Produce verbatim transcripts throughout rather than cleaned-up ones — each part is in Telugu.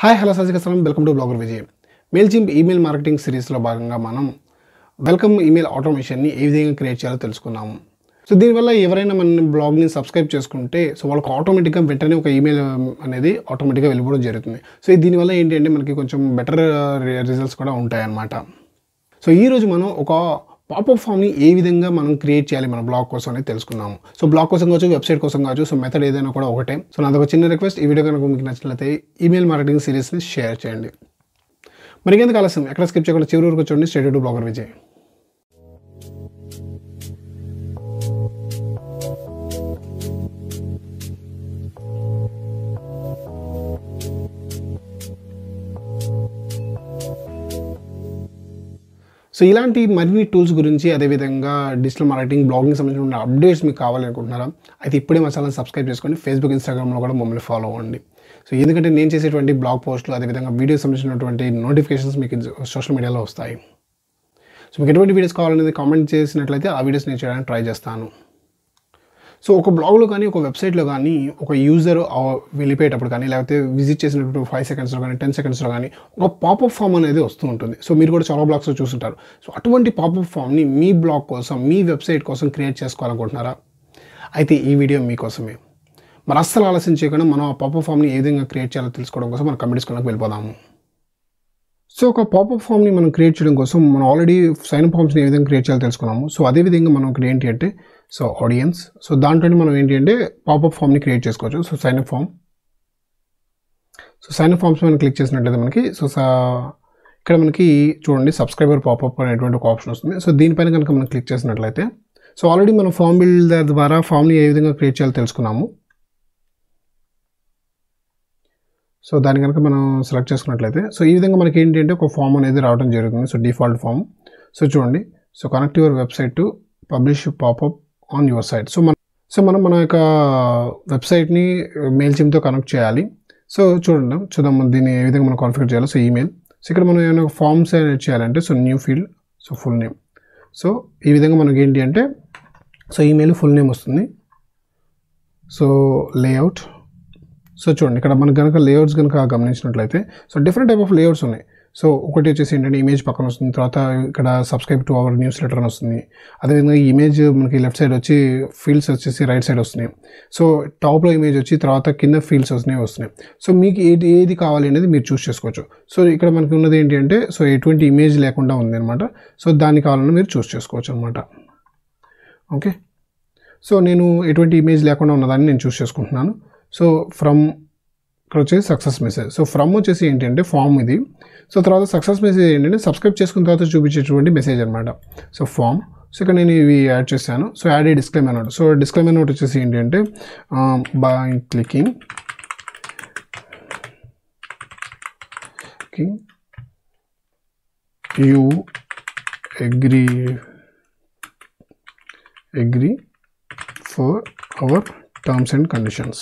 హాయ్ హలో సజికస్లాం welcome to blogger Vijay. Mailchimp email marketing సిరీస్లో భాగంగా మనం వెల్కమ్ ఈమెయిల్ ఆటోమేషన్ని ఏ విధంగా క్రియేట్ చేయాలో తెలుసుకున్నాము. సో దీనివల్ల ఎవరైనా మన బ్లాగ్ని సబ్స్క్రైబ్ చేసుకుంటే సో వాళ్ళకి ఆటోమేటిక్గా వెంటనే ఒక ఈమెయిల్ అనేది ఆటోమేటిక్గా వెళ్ళిపోవడం జరుగుతుంది. సో దీనివల్ల ఏంటి అంటే మనకి కొంచెం బెటర్ రిజల్ట్స్ కూడా ఉంటాయన్నమాట. సో ఈరోజు మనం ఒక పాపప్ ఫామ్ని ఏ విధంగా మనం క్రియేట్ చేయాలి మన బ్లాగ్ కోసం అనేది తెలుసుకున్నాము. సో బ్లాగ్ కోసం కావచ్చు, వెబ్సైట్ కోసం కావచ్చు, సో మెథడ్ ఏదైనా కూడా ఒకటే. సో నాది ఒక చిన్న రిక్వెస్ట్, ఈ వీడియో కనుక మీకు నచ్చినట్లయితే ఈమెయిల్ మార్కెటింగ్ సిరీస్ని షేర్ చేయండి. మరి ఎందుకు ఆలస్యం, ఎక్కడ స్కిప్ చేయకుండా చివరి వరకు చూడండి. Straight to blogger Vijay. So ఇలాంటి మరిన్ని టూల్స్ గురించి, అదేవిధంగా డిజిటల్ మార్కెటింగ్, బ్లాగింగ్ సంబంధించిన అప్డేట్స్ మీకు కావాలనుకుంటున్నారా? అయితే ఇప్పుడే మా ఛానల్ సబ్స్క్రైబ్ చేసుకొని ఫేస్బుక్, ఇన్స్టాగ్రామ్లో కూడా మమ్మల్ని ఫాలో అవ్వండి. సో ఎందుకంటే నేను చేసేటువంటి బ్లాగ్ పోస్టులు, అదేవిధంగా వీడియోస్ సంబంధించినటువంటి నోటిఫికేషన్స్ మీకు సోషల్ మీడియాలో వస్తాయి. సో మీకు ఎటువంటి వీడియోస్ కావాలనేది కామెంట్ చేసినట్లయితే ఆ వీడియోస్ నేను చేయడానికి ట్రై చేస్తాను. సో ఒక బ్లాగ్లో కానీ, ఒక వెబ్సైట్లో కానీ, ఒక యూజర్ వెళ్ళిపోయేటప్పుడు కానీ, లేకపోతే విజిట్ చేసినప్పుడు ఫైవ్ సెకండ్స్లో కానీ, టెన్ సెకండ్స్లో కానీ ఒక పాపప్ ఫామ్ అనేది వస్తూ ఉంటుంది. సో మీరు కూడా చాలా బ్లాగ్స్లో చూస్తుంటారు. సో అటువంటి పాపప్ ఫామ్ని మీ బ్లాగ్ కోసం, మీ వెబ్సైట్ కోసం క్రియేట్ చేసుకోవాలనుకుంటున్నారా? అయితే ఈ వీడియో మీకోసమే. మరి అస్సలు ఆలస్యం చేయకుండా మనం ఆ పాపప్ ఫామ్ని ఏ విధంగా క్రియేట్ చేయాలో తెలుసుకోవడం కోసం మనం కమెంట్స్ కొనకు వెళ్ళిపోదాము. సో ఒక పాపప్ ఫామ్ని మనం క్రియేట్ చేయడం కోసం మనం ఆల్రెడీ సైన్ అప్ ఫామ్స్ని ఏ విధంగా క్రియేట్ చేయాలో తెలుసుకున్నాము. సో అదేవిధంగా మనం ఇక్కడ ఏంటి అంటే సో ఆడియన్స్, సో దాంట్లో మనం ఏంటి అంటే పాపప్ ఫామ్ని క్రియేట్ చేసుకోవచ్చు. So sign up form, so sign up forms మనం క్లిక్ చేసినట్లయితే మనకి సో ఇక్కడ మనకి చూడండి సబ్స్క్రైబర్ పాపప్ అనేటువంటి ఒక ఆప్షన్ వస్తుంది. సో దీనిపైన కనుక మనం క్లిక్ చేసినట్లయితే సో ఆల్రెడీ మనం ఫామ్ బిల్డర్ ద్వారా ఫామ్ని ఏ విధంగా క్రియేట్ చేయాలో తెలుసుకున్నాము. సో దాన్ని కనుక మనం సెలెక్ట్ చేసుకున్నట్లయితే సో ఈ విధంగా మనకి ఏంటి అంటే ఒక ఫామ్ అనేది రావడం జరుగుతుంది. So default form. సో చూడండి, so connect your website to publish popup on your site. So మనం సో మనం మన యొక్క వెబ్సైట్ని మెయిల్చిమ్తో కనెక్ట్ చేయాలి. సో చూడండి, చూద్దాం దీన్ని ఏ విధంగా మనం కాన్ఫిగర్ చేయాలి. సో ఈమెయిల్, సో ఇక్కడ మనం ఏమైనా ఫామ్స్ అనేది చేయాలంటే so new field, so full name. So ఈ విధంగా మనకి ఏంటి అంటే సో ఈమెయిల్ ఫుల్ నేమ్ వస్తుంది. సో లేఅవుట్, సో చూడండి ఇక్కడ మనకు కనుక లేఅవుట్స్ కనుక గమనించినట్లయితే so different type of layouts so. సో ఒకటి వచ్చేసి ఏంటంటే ఇమేజ్ పక్కన వస్తుంది, తర్వాత ఇక్కడ subscribe to our news letter వస్తుంది. అదేవిధంగా ఇమేజ్ మనకి లెఫ్ట్ సైడ్ వచ్చి ఫీల్డ్స్ వచ్చేసి రైట్ సైడ్ వస్తున్నాయి. సో టాప్లో ఇమేజ్ వచ్చి తర్వాత కింద ఫీల్డ్స్ వస్తున్నాయి వస్తున్నాయి సో మీకు ఏది ఏది కావాలి అనేది మీరు చూస్ చేసుకోవచ్చు. సో ఇక్కడ మనకి ఉన్నది ఏంటి అంటే సో ఎటువంటి ఇమేజ్ లేకుండా ఉంది అనమాట. సో దాన్ని కావాలని మీరు చూస్ చేసుకోవచ్చు అనమాట. ఓకే, సో నేను ఎటువంటి ఇమేజ్ లేకుండా ఉన్నదాన్ని నేను చూస్ చేసుకుంటున్నాను. సో ఫ్రమ్ ఇక్కడ వచ్చేసి సక్సెస్ మెసేజ్. సో ఫ్రమ్ వచ్చేసి ఏంటంటే ఫామ్ ఇది. సో తర్వాత సక్సెస్ మెసేజ్ ఏంటంటే సబ్స్క్రైబ్ చేసుకున్న తర్వాత చూపించేటువంటి మెసేజ్ అనమాట. సో ఫామ్, సో ఇక్కడ నేను ఇవి యాడ్ చేశాను. So add a disclaimer note. So disclaimer note వచ్చేసి ఏంటంటే by clicking you agree agree for our terms and conditions.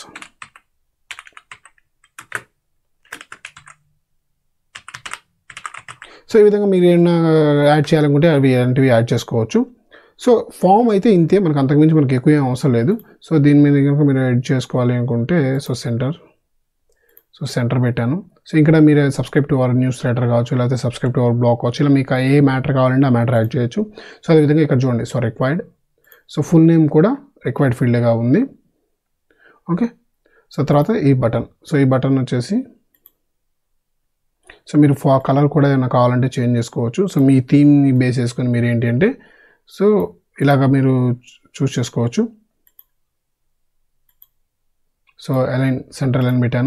So ఈ విధంగా మీరు ఏమైనా యాడ్ చేయాలనుకుంటే అవి అలాంటివి యాడ్ చేసుకోవచ్చు. సో ఫామ్ అయితే ఇంతే, మనకు అంతకుమించి మనకి ఎక్కువ ఏం అవసరం లేదు. సో దీని మీద కనుక మీరు యాడ్ చేసుకోవాలి అనుకుంటే సో సెంటర్, సో సెంటర్ పెట్టాను. సో ఇక్కడ మీరు subscribe to our news letter, లేకపోతే సబ్స్క్రైబ్ టు అవర్ బ్లాగ్ కావచ్చు, ఇలా మీకు ఏ మ్యాటర్ కావాలంటే ఆ మ్యాటర్ యాడ్ చేయొచ్చు. సో అదేవిధంగా ఇక్కడ చూడండి so required, so full name కూడా రిక్వైర్డ్ ఫీల్డ్గా ఉంది. ఓకే, సో తర్వాత ఈ బటన్, సో ఈ బటన్ వచ్చేసి సో మీరు ఫా కలర్ కూడా ఏమైనా కావాలంటే చేంజ్ చేసుకోవచ్చు. సో మీ థీమ్ని బేస్ చేసుకొని మీరు ఏంటి అంటే సో ఇలాగ మీరు చూస్ చేసుకోవచ్చు. సో అలైన్, సెంట్రల్ అలైన్ పెట్టాను.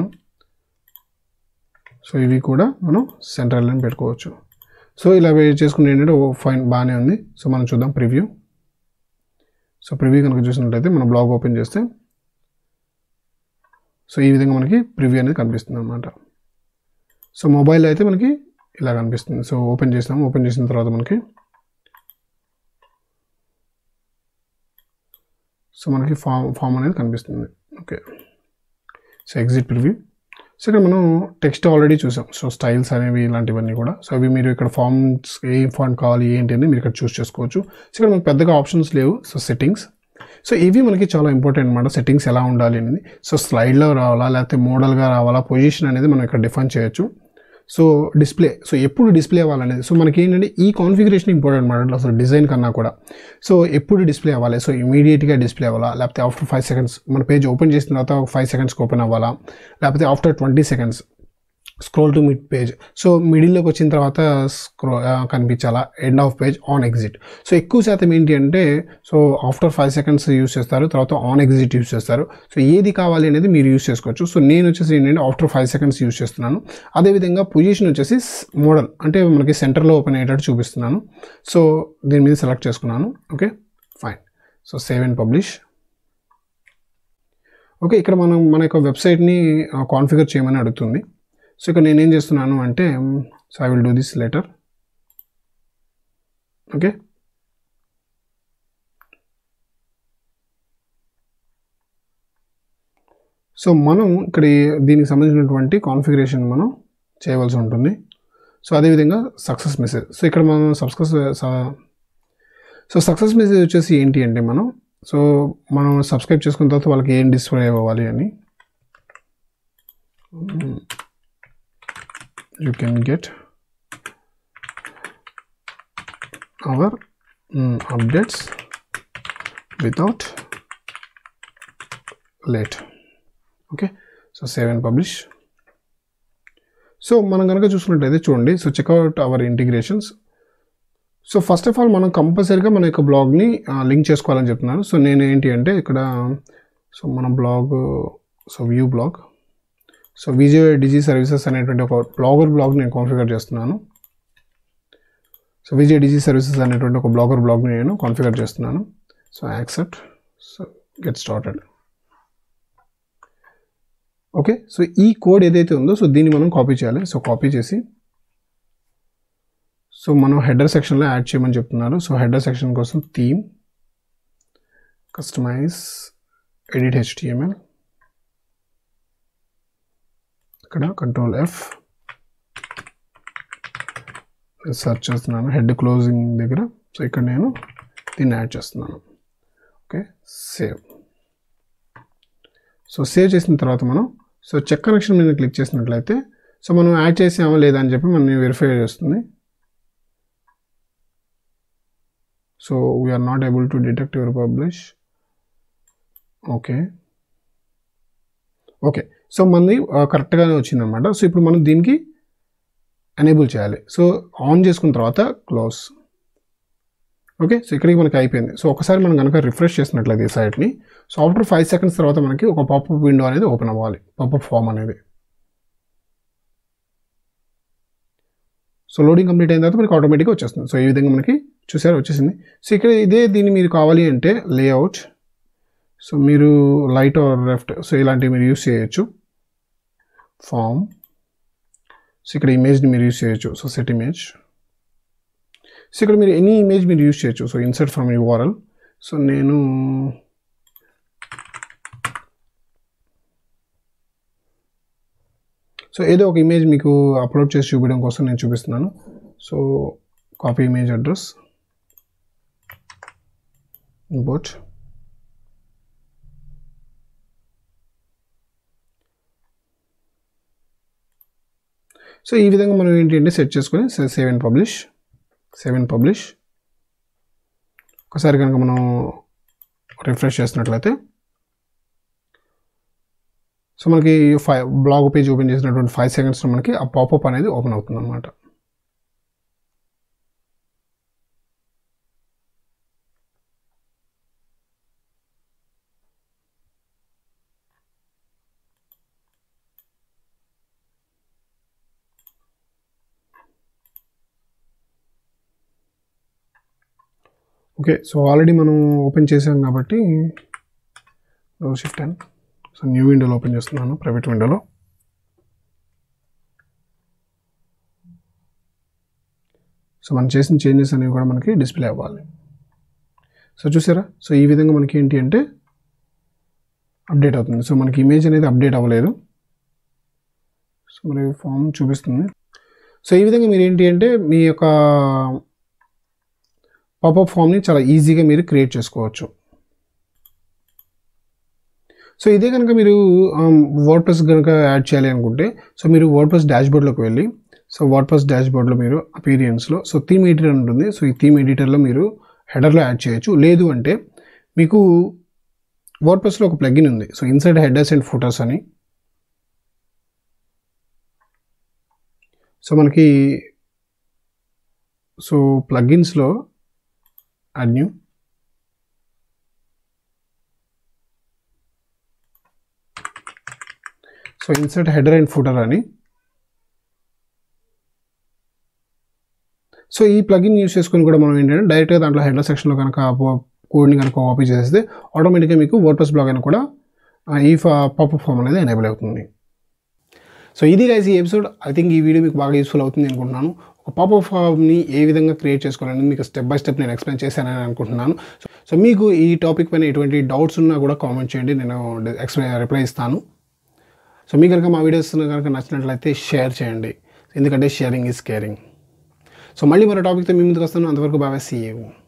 సో ఇవి కూడా మనం సెంట్రల్ అలైన్ పెట్టుకోవచ్చు. సో ఇలా చేసుకుంటే ఏంటంటే ఓ ఫైన్ బాగానే ఉంది. సో మనం చూద్దాం ప్రివ్యూ. సో ప్రివ్యూ కనుక చూసినట్లయితే మన బ్లాగ్ ఓపెన్ చేస్తే సో ఈ విధంగా మనకి ప్రివ్యూ అనేది కనిపిస్తుంది అనమాట. సో మొబైల్ అయితే మనకి ఇలా కనిపిస్తుంది. సో ఓపెన్ చేసినాము, ఓపెన్ చేసిన తర్వాత మనకి సో మనకి ఫామ్ ఫామ్ అనేది కనిపిస్తుంది. Okay, so exit preview. So ఇక్కడ మనం టెక్స్ట్ ఆల్రెడీ చూసాం. సో స్టైల్స్ అనేవి ఇలాంటివన్నీ కూడా. సో అవి మీరు ఇక్కడ ఫామ్స్ ఏ ఫాంట్ కావాలి ఏంటి అని మీరు ఇక్కడ చూస్ చేసుకోవచ్చు. సో ఇక్కడ మనకు పెద్దగా ఆప్షన్స్ లేవు. సో సెట్టింగ్స్, సో ఇవి మనకి చాలా ఇంపార్టెంట్ అనమాట, సెట్టింగ్స్ ఎలా ఉండాలి అనేది. సో స్లైడ్లో రావాలా లేకపోతే మోడల్గా రావాలా, పొజిషన్ అనేది మనం ఇక్కడ డిఫైన్ చేయొచ్చు. సో డిస్ప్లే, సో ఎప్పుడు డిస్ప్లే అవ్వాలనేది, సో మనకి ఏంటంటే ఈ కాన్ఫిగరేషన్ ఇంపార్టెంట్ అనమాట అసలు డిజైన్ కన్నా కూడా. సో ఎప్పుడు డిస్ప్లే అవ్వాలి, సో ఇమీడియట్గా డిస్ప్లే అవ్వాలా, లేకపోతే ఆఫ్టర్ ఫైవ్ సెకండ్స్ మన పేజ్ ఓపెన్ చేసిన తర్వాత ఒక ఫైవ్ సెకండ్స్కి ఓపెన్ అవ్వాలా, లేకపోతే after twenty seconds scroll to mid page, so మిడిల్లోకి వచ్చిన తర్వాత స్క్రో కనిపించాలా, end of page, on exit. So ఎక్కువ శాతం ఏంటి అంటే so after five seconds use చేస్తారు, తర్వాత ఆన్ ఎగ్జిట్ యూస్ చేస్తారు. సో ఏది కావాలి అనేది మీరు యూస్ చేసుకోవచ్చు. సో నేను వచ్చేసి ఏంటంటే ఆఫ్టర్ ఫైవ్ సెకండ్స్ యూస్ చేస్తున్నాను. అదేవిధంగా పొజిషన్ వచ్చేసి మోడల్ అంటే మనకి సెంటర్లో ఓపెన్ అయ్యేటట్టు చూపిస్తున్నాను. సో దీని మీద సెలెక్ట్ చేసుకున్నాను. Okay fine. So save and publish. Okay, ఇక్కడ మనం మన యొక్క వెబ్సైట్ని కాన్ఫిగర్ చేయమని అడుగుతుంది. సో ఇక్కడ నేనేం చేస్తున్నాను అంటే so I will do this later. Okay, so మనం ఇక్కడ దీనికి సంబంధించినటువంటి కాన్ఫిగరేషన్ మనం చేయవలసి ఉంటుంది. సో అదేవిధంగా సక్సెస్ మెసేజ్, సో ఇక్కడ మనం సబ్స్క్రైబ్ సో సక్సెస్ మెసేజ్ వచ్చేసి ఏంటి అంటే మనం సో మనం సబ్స్క్రైబ్ చేసుకున్న తర్వాత వాళ్ళకి ఏం డిస్ప్లే అవ్వాలి అని, you can get our um, updates without late. Okay, so save and publish. So మనం కనుక చూసుకున్నట్లయితే చూడండి, so check out our integrations. So first of all మనం కంపల్సరీగా మన యొక్క బ్లాగ్ని లింక్ చేసుకోవాలని చెప్తున్నాను. సో నేను ఏంటి అంటే ఇక్కడ సో మన blog so view blog, so Vijay digi services అనేటువంటి ఒక బ్లాగర్ బ్లాగ్ నేను కాన్ఫిగర్ చేస్తున్నాను. సో విజయ్ డిజి సర్వీసెస్ అనేటువంటి ఒక బ్లాగర్ బ్లాగ్ని నేను కాన్ఫిగర్ చేస్తున్నాను. So accept, so get started. Okay, so ఈ కోడ్ ఏదైతే ఉందో సో దీన్ని మనం కాపీ చేయాలి. సో కాపీ చేసి సో మనం హెడర్ సెక్షన్లో యాడ్ చేయమని చెప్తున్నారు. సో హెడర్ సెక్షన్ కోసం థీమ్, కస్టమైజ్, ఎడిట్ హెచ్టిఎంఎల్, ఇక్కడ కంట్రోల్ ఎఫ్ సెర్చ్ చేస్తున్నాను హెడ్ క్లోజింగ్ దగ్గర. సో ఇక్కడ నేను దీన్ని యాడ్ చేస్తున్నాను. Okay, save. సో సేవ్ చేసిన తర్వాత మనం సో చెక్ కనెక్షన్ మీద క్లిక్ చేసినట్లయితే సో మనం యాడ్ చేసామా లేదా అని చెప్పి మనం వెరిఫై చేస్తుంది. So we're not able to detect your publish. Okay okay so మనది కరెక్ట్గానే వచ్చిందనమాట. సో ఇప్పుడు మనం దీనికి ఎనేబుల్ చేయాలి. సో ఆన్ చేసుకున్న తర్వాత క్లోజ్. ఓకే, సో ఇక్కడికి మనకి అయిపోయింది. సో ఒకసారి మనం కనుక రిఫ్రెష్ చేసినట్లయితే ఈ సైట్ని, సో ఆఫ్టర్ ఫైవ్ సెకండ్స్ తర్వాత మనకి ఒక పాపప్ విండో అనేది ఓపెన్ అవ్వాలి, పాపప్ ఫామ్ అనేది. సో లోడింగ్ కంప్లీట్ అయిన తర్వాత మనకి ఆటోమేటిక్గా వచ్చేస్తుంది. సో ఈ విధంగా మనకి చూసారు వచ్చేసింది. సో ఇక్కడ ఇదే దీన్ని మీరు కావాలి అంటే లేఅవుట్, సో మీరు లైట్ ఆర్ లెఫ్ట్ సో ఇలాంటివి మీరు యూస్ చేయొచ్చు. ఫామ్, సో ఇక్కడ ఇమేజ్ని మీరు యూస్ చేయొచ్చు. సో సెట్ ఇమేజ్, సో ఇక్కడ మీరు ఎనీ ఇమేజ్ మీరు యూస్ చేయొచ్చు. So insert from URL, so నేను సో ఏదో ఒక ఇమేజ్ మీకు అప్లోడ్ చేసి చూపించడం కోసం నేను చూపిస్తున్నాను. So copy image address, import, so ఈ విధంగా మనం ఏంటి అంటే సెట్ చేసుకొని save and publish, save and publish. ఒకసారి కనుక మనం రిఫ్రెష్ చేసినట్లయితే సో మనకి ఫైవ్ బ్లాగ్ పేజ్ ఓపెన్ చేసినటువంటి ఫైవ్ సెకండ్స్లో మనకి ఆ పాపప్ అనేది ఓపెన్ అవుతుంది అన్నమాట. ఓకే, సో ఆల్రెడీ మనం ఓపెన్ చేసాం కాబట్టి షిఫ్ట్ అండ్ సో న్యూ విండోలో ఓపెన్ చేస్తున్నాను, ప్రైవేట్ విండోలో. సో మనం చేసిన చేంజెస్ అనేవి కూడా మనకి డిస్ప్లే అవ్వాలి. సో చూసారా, సో ఈ విధంగా మనకి ఏంటి అంటే అప్డేట్ అవుతుంది. సో మనకి ఇమేజ్ అనేది అప్డేట్ అవ్వలేదు. సో మరి ఫామ్ చూపిస్తుంది. సో ఈ విధంగా మీరు ఏంటి అంటే మీ యొక్క పాపప్ ఫామ్ని చాలా ఈజీగా మీరు క్రియేట్ చేసుకోవచ్చు. సో ఇదే కనుక మీరు వర్డ్ ప్రెస్ కనుక యాడ్ చేయాలి అనుకుంటే సో మీరు వర్డ్ ప్రెస్ డాష్బోర్డ్లోకి వెళ్ళి సో వర్డ్ ప్రెస్ డాష్బోర్డ్లో మీరు అపీరియన్స్లో సో థీమ్ ఎడిటర్ ఉంటుంది. సో ఈ థీమ్ ఎడిటర్లో మీరు హెడర్లో యాడ్ చేయొచ్చు. లేదు అంటే మీకు వర్డ్ ప్రెస్లో ఒక ప్లగిన్ ఉంది. So inside headers and footers so. సో మనకి సో ప్లగిన్స్లో add new. So insert header and footer so. సో ఈ ప్లగిన్ యూస్ చేసుకొని కూడా మనం ఏంటంటే డైరెక్ట్గా దాంట్లో హెడర్ సెక్షన్లో కనుక కోడ్ని కనుక కాపీ చేస్తే ఆటోమేటిక్గా మీకు వర్డ్ప్రెస్ బ్లాగ్ అయినా కూడా ఈ పాపప్ ఫామ్ అనేది ఎనేబుల్ అవుతుంది. సో ఇది గైస్ ఈ ఎపిసోడ్. ఐ థింక్ ఈ వీడియో మీకు బాగా యూస్ఫుల్ అవుతుంది అనుకుంటున్నాను. ఒక పాపప్ ఫామ్ని ఏ విధంగా క్రియేట్ చేసుకోవాలని మీకు స్టెప్ బై స్టెప్ నేను ఎక్స్ప్లెయిన్ చేశానని అనుకుంటున్నాను. సో మీకు ఈ టాపిక్ పైన ఎటువంటి డౌట్స్ ఉన్నా కూడా కామెంట్ చేయండి, నేను ఎక్స్ప్లెయిన్ రిప్లై ఇస్తాను. సో మీకు కనుక మా వీడియోస్ కనుక నచ్చినట్లయితే షేర్ చేయండి, ఎందుకంటే షేరింగ్ ఈజ్ కేరింగ్. సో మళ్ళీ మరో టాపిక్తో మీ ముందుకు వస్తాను. అంతవరకు బాగా సీ యూ.